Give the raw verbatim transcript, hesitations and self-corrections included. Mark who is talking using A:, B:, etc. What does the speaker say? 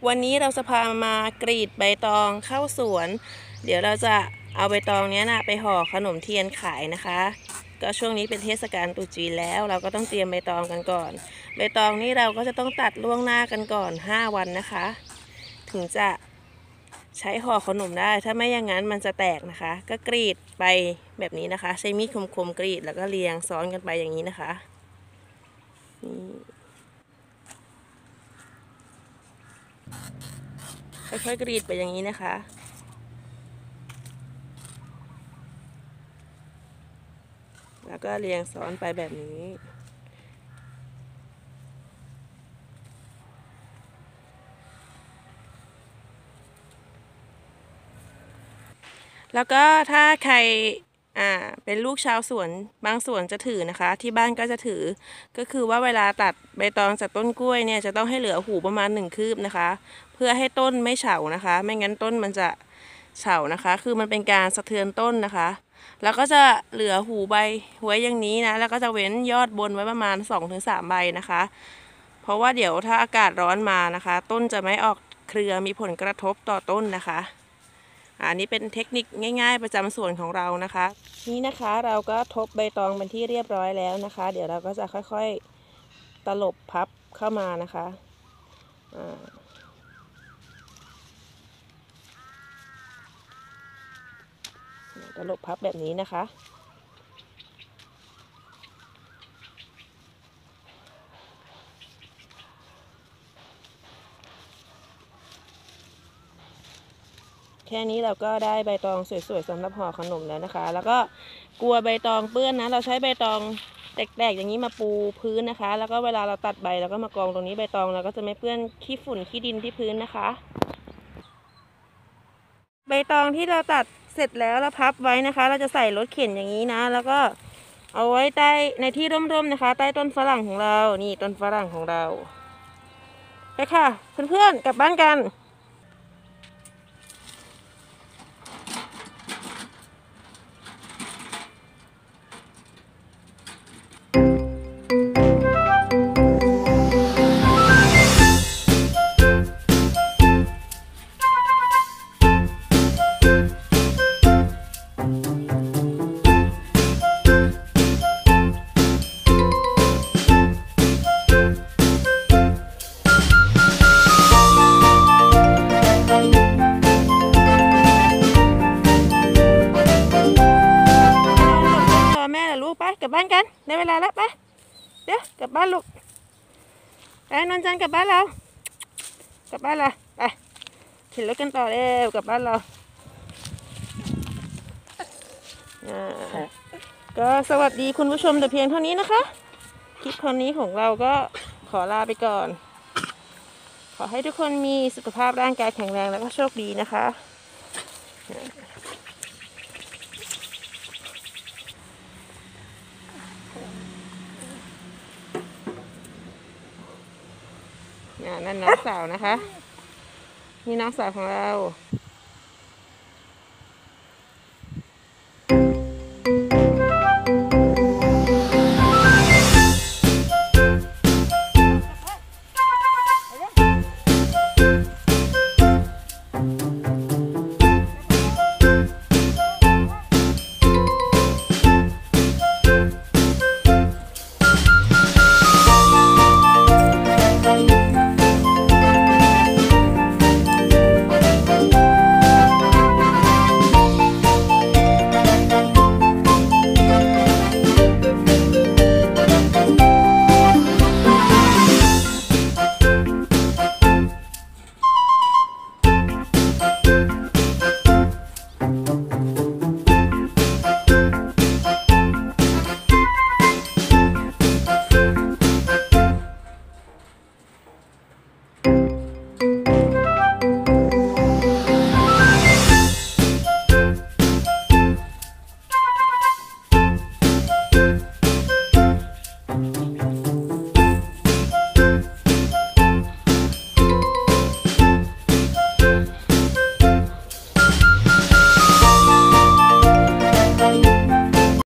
A: วันนี้เราจะพามากรีดใบตองเข้าสวนเดี๋ยวเราจะเอาใบตองนี้นะไปห่อขนมเทียนขายนะคะก็ช่วงนี้เป็นเทศกาลตรุษจีนแล้วเราก็ต้องเตรียมใบตองกันก่อนใบตองนี้เราก็จะต้องตัดล่วงหน้ากันก่อนห้าวันนะคะถึงจะใช้ห่อขนมได้ถ้าไม่อย่างนั้นมันจะแตกนะคะก็กรีดไปแบบนี้นะคะใช้มีดคมๆกรีดแล้วก็เรียงซ้อนกันไปอย่างนี้นะคะค่อยๆกรีดไปอย่างนี้นะคะแล้วก็เรียงซ้อนไปแบบนี้แล้วก็ถ้าใครอ่าเป็นลูกชาวสวนบางสวนจะถือนะคะที่บ้านก็จะถือก็คือว่าเวลาตัดใบตองจากต้นกล้วยเนี่ยจะต้องให้เหลือหูประมาณหนึ่งคืบนะคะเพื่อให้ต้นไม่เฉานะคะไม่งั้นต้นมันจะเฉานะคะคือมันเป็นการสะเทือนต้นนะคะแล้วก็จะเหลือหูใบไว้อย่างนี้นะแล้วก็จะเว้นยอดบนไว้ประมาณ สองถึงสาม ใบนะคะเพราะว่าเดี๋ยวถ้าอากาศร้อนมานะคะต้นจะไม่ออกเครือมีผลกระทบต่อต้นนะคะอันนี้เป็นเทคนิคง่ายๆประจำสวนของเรานะคะนี่นะคะเราก็ทบใบตองเป็นที่เรียบร้อยแล้วนะคะเดี๋ยวเราก็จะค่อยๆตลบพับเข้ามานะคะตลบพับแบบนี้นะคะแค่นี้เราก็ได้ใบตองสวยๆสำหรับห่อขนมแล้วนะคะแล้วก็กลัวใบตองเปื้อนนะเราใช้ใบตองแตกๆอย่างนี้มาปูพื้นนะคะแล้วก็เวลาเราตัดใบเราก็มากองตรงนี้ใบตองเราก็จะไม่เปื้อนขี้ฝุ่นขี้ดินที่พื้นนะคะใบตองที่เราตัดเสร็จแล้วเราพับไว้นะคะเราจะใส่รถเข็นอย่างนี้นะแล้วก็เอาไว้ใต้ในที่ร่มๆนะคะใต้ต้นฝรั่งของเรานี่ต้นฝรั่งของเราไปค่ะเพื่อนๆกลับบ้านกันกลับบ้านกันได้เวลาแล้วไปเดี๋ยวกลับบ้านลูกไปนนจันกลับบ้านเรากลับบ้านเราไปขี่รถกันต่อเร็วกลับบ้านเราก็สวัสดีคุณผู้ชมแต่เพียงเท่านี้นะคะคลิปคราวนี้ของเราก็ขอลาไปก่อนขอให้ทุกคนมีสุขภาพร่างกายแข็งแรงแล้วก็โชคดีนะคะนั่นน้องสาวนะคะนี่น้องสาวของเรา